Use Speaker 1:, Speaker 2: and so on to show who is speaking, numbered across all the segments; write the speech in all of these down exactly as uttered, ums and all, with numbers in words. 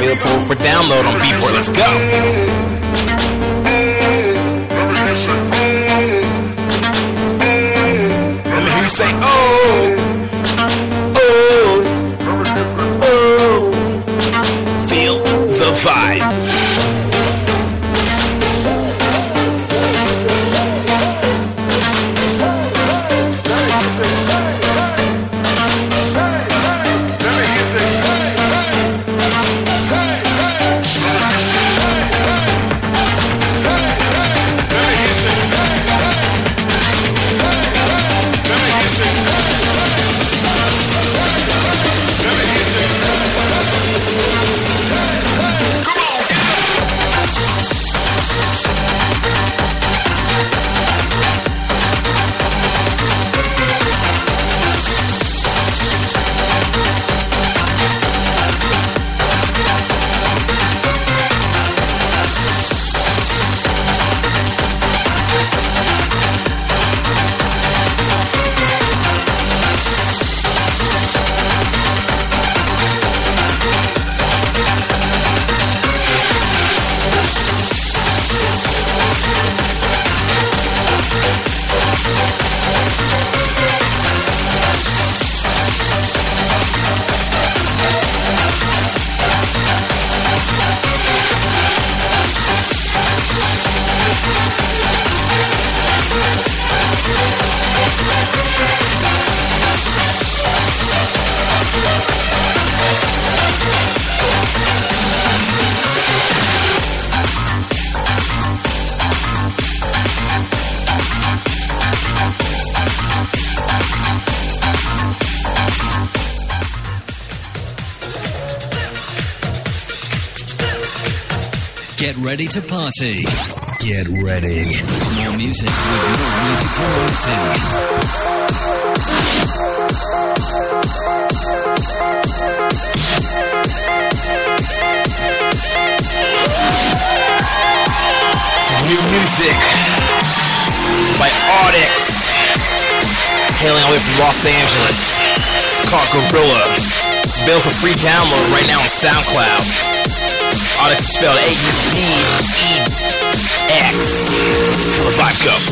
Speaker 1: available for download on Beatport. Let's go. Let me hear you say, oh, oh, oh. Feel the vibe.
Speaker 2: Get ready to party. Get ready. More music with more music variety.
Speaker 1: New music by Audix, hailing all the way from Los Angeles. It's called Gorilla. It's available for free download right now on SoundCloud. Audix is spelled A U D E X. Till the vibes go.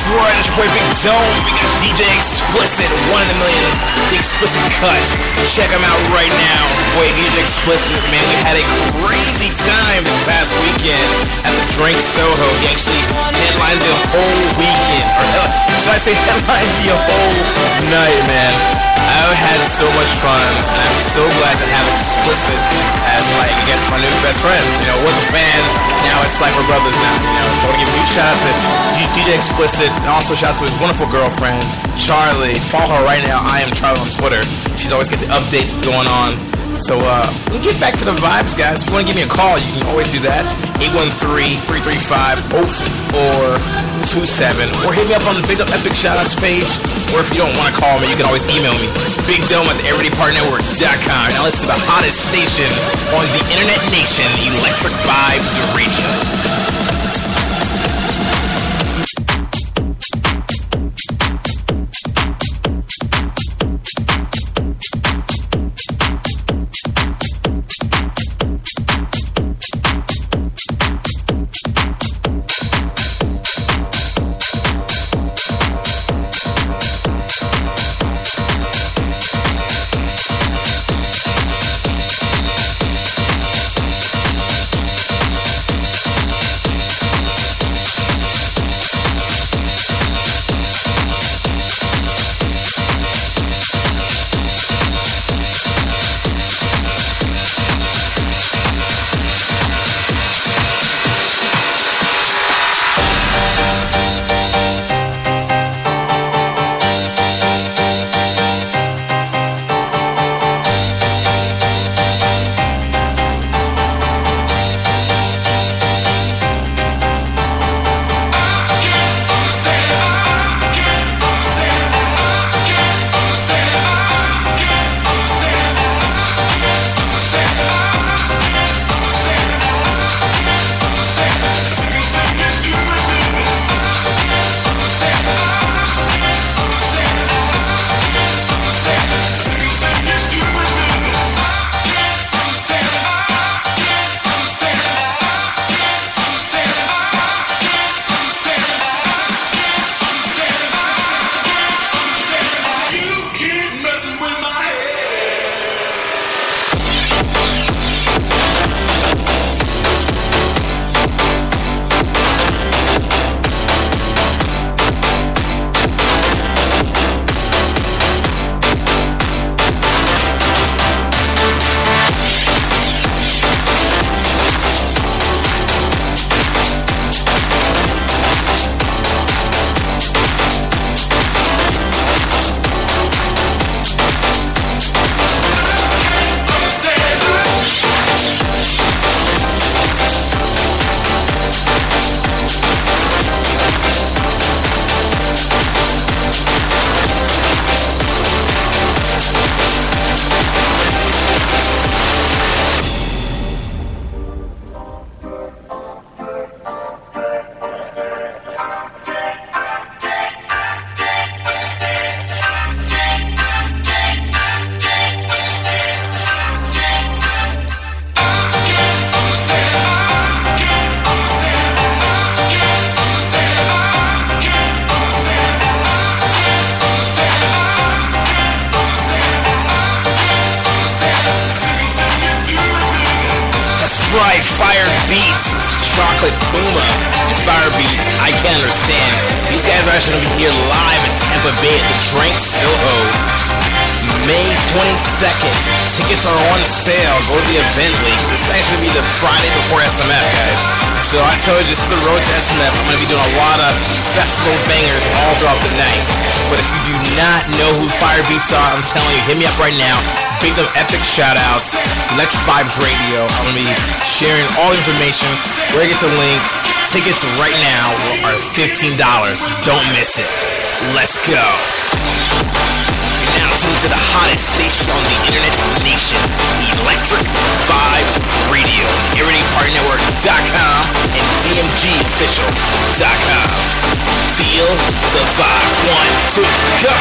Speaker 1: That's right, it's your boy Big Dome. We got D J Explicit, one in a million, the Explicit Cut. Check him out right now. Boy, D J Explicit, man, we had a crazy time this past weekend at the Drink Soho. He actually headlined the whole weekend. Or should I say headlined the whole night, man. I've had so much fun, and I'm so glad to have Explicit as my, I guess, my new best friend. You know, was a fan, now it's like we're brothers now, you know. So I want to give a huge shout out to D J Explicit, and also shout out to his wonderful girlfriend, Charlie. Follow her right now, I am Charlie on Twitter. She's always got the updates, what's going on. So, uh, we'll get back to the vibes, guys. If you want to give me a call, you can always do that. eight one three, three three five, zero four two seven. Or hit me up on the Big Dome Epic Shoutouts page. Or if you don't want to call me, you can always email me. Big Dome at the everyday part network dot com. Now listen to the hottest station on the Internet Nation, Electric Vibes Radio. right, Fire Beats, Chocolate Puma, and Fire Beats, I Can't Understand. These guys are actually going to be here live in Tampa Bay at the Drink Soho, May twenty-second. Tickets are on sale. Go to the event link. This is actually going to be the Friday before S M F, guys. So I told you, this is the road to S M F. I'm going to be doing a lot of festival bangers all throughout the night. But if you do not know who Fire Beats are, I'm telling you, hit me up right now. Big up epic shoutouts, Electric Vibes Radio. I'm going to be sharing all the information. Where to get the link. Tickets right now are fifteen dollars. Don't miss it. Let's go. You're now tuned to the hottest station on the Internet Nation, Electric Vibes Radio, everyday party network dot com and D M G official dot com. Feel the vibe. One, two, go.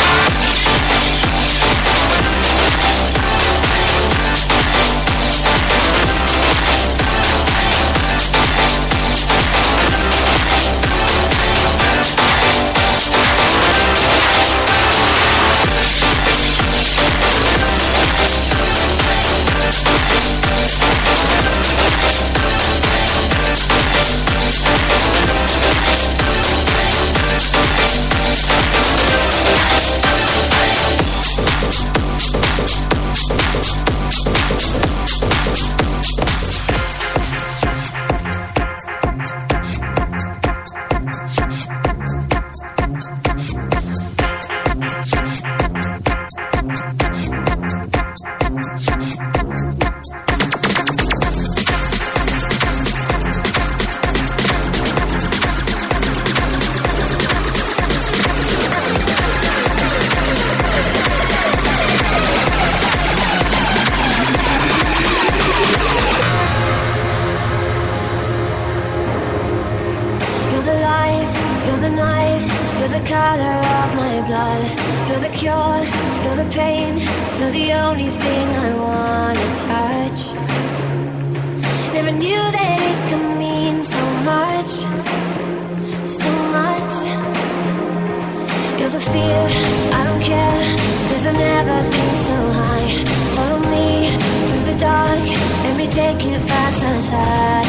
Speaker 3: Take you past the side.